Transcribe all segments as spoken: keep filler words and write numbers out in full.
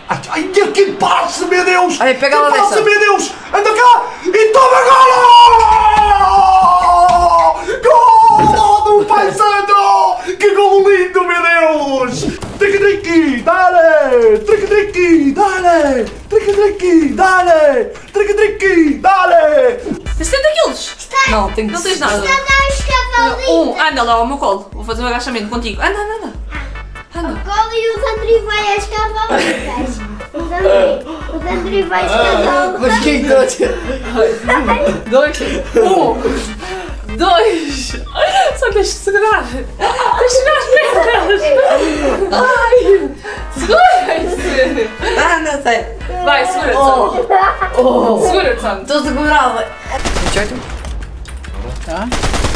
Ai, ai, que passe, meu Deus! Ai, pega lá que passe, dessa. meu Deus! Anda cá! E toma golo! Golo do Pai Santo! Que golo lindo, meu Deus! Triqui-triqui, dale! Triqui-triqui, dale! Triqui-triqui, dale! Triqui-triqui, dale! setenta quilos! Não, tenho que... Não tens nada. Um, anda lá ao meu colo. Vou fazer um agachamento contigo. Anda, anda, anda. Anda. O Colo e o Sandri vai às cavalitas. O Sandri, o Sandri vai às cavalitas. Mas quem dois? Dois. Um. Dois. Só tens de segurar. Tens de segurar as pernas. Ai. Segura-se. Ah, não sei. Vai, segura-te. Oh. Oh. Segura-te, Sandro. Estou segurada. Certo? Tá.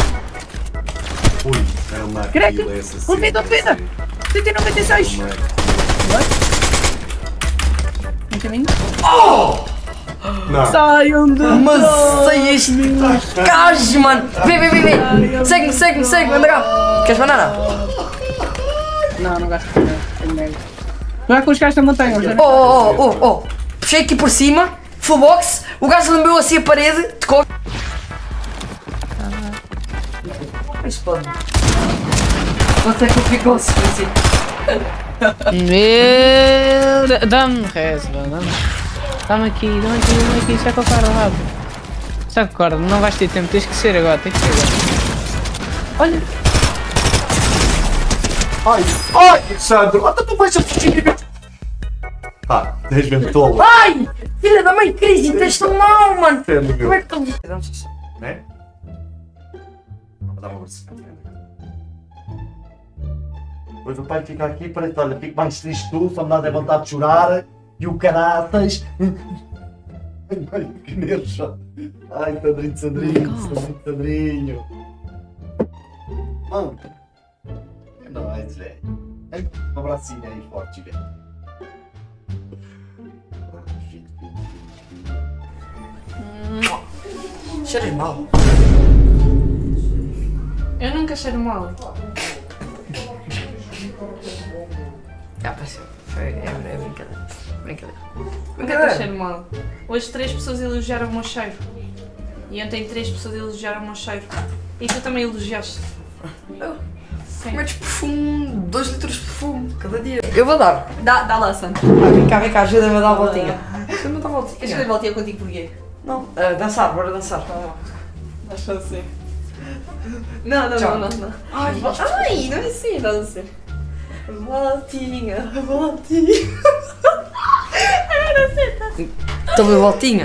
Ui, era uma Crack. fila essa. Olvida, olvida. cento e noventa e seis. Um caminho. Não. Saiam de Mas sei este gajo, mano. Vem, vem, vem, vem. Segue-me, segue-me, segue-me. Anda cá. Queres banana? Não, não gasto de dinheiro. Tenho dinheiro. Não é com os gajos da montanha, já Oh, oh, oh, oh, oh. Puxei aqui por cima. Full box. O gajo lembrou assim a parede. Tocou. Isso pode. Quanto é que ficou assim? Meu Deus. Dá-me resva, dá-me. Dá-me aqui, dá-me aqui, dá-me aqui. Saca o cara rápido. Saca o cara, não vais ter tempo. Tens que ser agora, tens que ser agora. Olha. Ai, ai, Sandro, até tu vais a fugir. Pá, tens mesmo tolo. Ai! Filha da mãe, Cris, estás tão mal, mano. Entendo, meu. Como é que tu... Né? Vou dar uma versão. Depois o pai fica aqui para olha, fico mais triste tu, só me dá vontade de chorar. E o caraças. Ai, que nervos. Ai, Sandrinho, Sandrinho, Sandrinho, Sandrinho. Mano. Não mais, velho. Um abracinho aí forte, velho. Cheiras mal. Eu nunca cheiro mal. Já passou. Foi, é, é brincadeira. Brincadeira. Nunca cheiro mal. Hoje três pessoas elogiaram o meu cheiro. E ontem três pessoas elogiaram o meu cheiro. E tu também elogiaste. Sim. Metes perfume, dois litros de perfume cada dia. Eu vou dar. Dá, dá lá, Santo. Ah, vem cá, vem cá, ajuda-me a dar a voltinha. Ajuda-me a dar a Queres que eu voltinha. voltinha contigo porquê? Não, uh, dançar, bora dançar. Acho assim. Não, não, Tchau. não, não, não. Ai, Ai, não é assim, estás a ser. Voltinha, voltinha. Ai, não sei, tá assim. Toma a voltinha.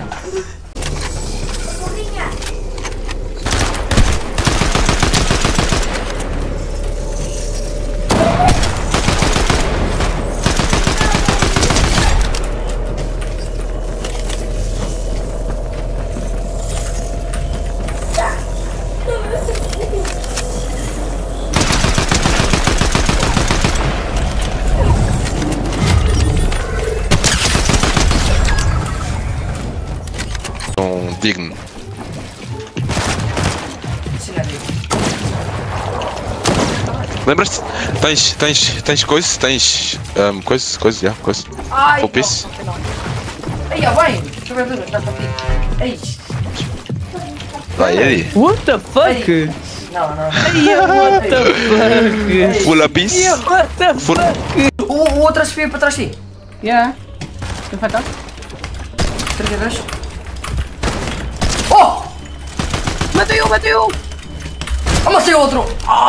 Digno. Lembras-te? Tens, tens, tens coisa? Tens. Um, coisa, coisa, já, coisa. Ai, Full piece? Aí, ó, vem. Deixa eu ver tudo, está para ti. Ei. Vai aí. What the fuck? Não, não. What the fuck? Full a piece? What the Full. O, o outro a subir para trás de ti. Yeah. Não vai estar? trinta e dois. Oh! Matei um, matei um! Oh, matei outro!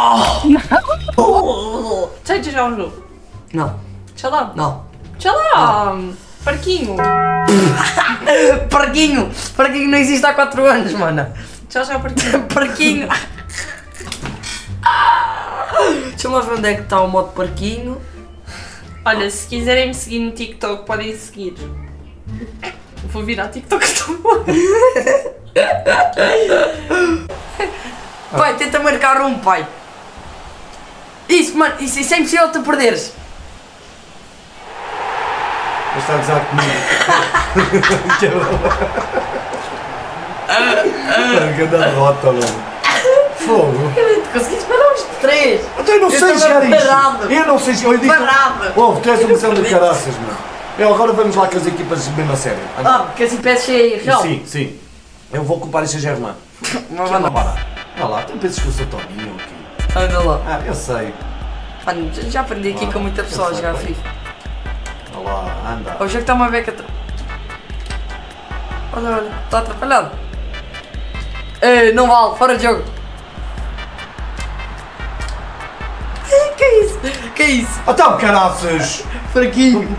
Oh! Sei de já um jogo. Não, Deixa lá. não. Deixa lá. Parquinho. Parquinho! Parquinho não existe há quatro anos, mano. Tchau, tchau, parquinho. Parquinho! Deixa-me ver onde é que está o modo parquinho. Olha, se quiserem me seguir no TikTok, podem seguir. Vou virar TikTok também. Pai, tenta marcar um, pai. Isso, mano, isso, isso é impossível tu perderes. Mas está a gozar comigo. Que derrota, mano. Fogo. Tu conseguiste parar os três. Então eu não Eu sei estava jogar isto. parado. Eu não sei jogar. Eu digo. Parado. Oh, tu és um céu de caraças, mano. Eu agora vamos lá com as equipas mesmo a sério. Ah, que assim P S G real. Sim, sim. Eu vou ocupar esse Germain. Mas vai lá. Olha lá, tu pensas que eu sou Toninho aqui? Anda lá. Ah, eu sei. Mano, já aprendi aqui Ah, com muita pessoa a eu sei, jogar pai. FIFA. Olha lá, anda. O jogo está uma beca. Olha, olha, está atrapalhado. Ei, não vale, fora de jogo. Que é isso? Que é isso? Então, caraças! Fraquinho.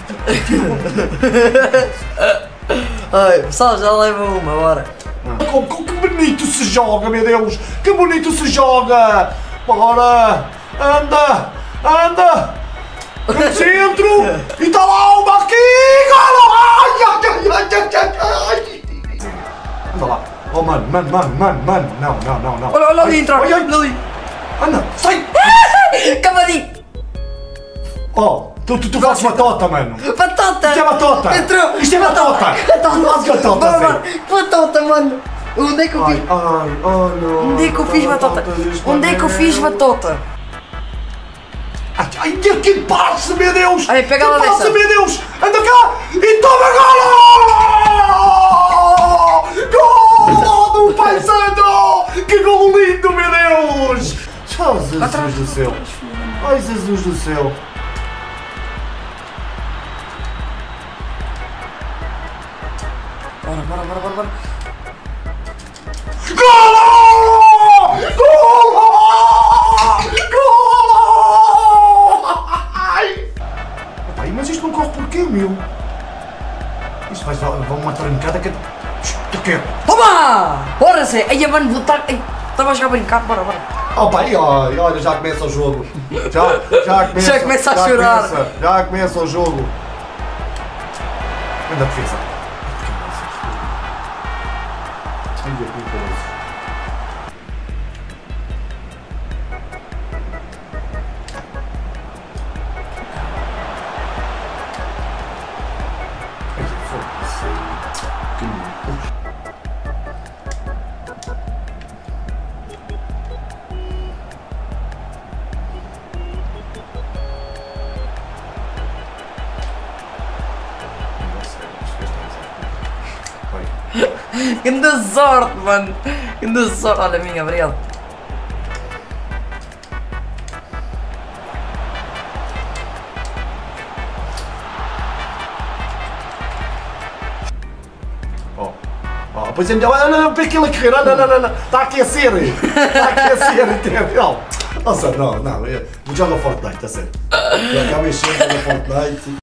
Ai, pessoal, já leva uma, bora. Com, com, que bonito se joga, meu Deus! Que bonito se joga! Bora! Anda! Anda! No centro! E está lá o Marquinhos! Ai, ai, ai, ai, ai, ai! Anda lá! Oh, mano, mano, mano, mano, mano! Não, não, não, não! Olha, olha ali, entra! Ai, ai, Olha ali! anda! Sai! Cavadinho! Oh, tu, tu, tu fazes batota, mano! Batata! Isto é batota! Entrou! Isto é batota! Tu fazes batota, Bora, sério! bora! Batata, mano! Onde é que eu Ai, fiz? ai, oh não! Onde é que eu fiz batata? Onde é que eu fiz batata? Ai, ai, que passe, meu Deus! Ai, pega que lá passe, dessa. meu Deus! Anda cá! E toma golo! Golo do Pai Santo! Que golo lindo, meu Deus! Oh, Jesus do céu! Ai, Jesus do céu! Bora, bora, bora, bora, bora! Golo! Golo! Golo! Ai! Pai, mas isto não corre porquê, meu? Isto vai dar uma trancada que... Tu quer? Toma! Bora, Zé! Aí, mano, vou estar... Estava a jogar a brincar, bora, bora! Oh pai, olha, olha, já começa o jogo. Já, já começa. Já começa a já chorar. Começa, já começa o jogo. Anda a defesa. Ai, que perigoso. Ai, foda-se. Que merda. Grande sorte, mano! Grande sorte! Olha a minha, obrigado! Oh, oh, pois é, não, não, não, para aquilo a correr, não, não, não, não, está a aquecer, está a aquecer, entendeu? Nossa, não, não, joga Fortnite, a sério. Acaba enchendo, joga Fortnite.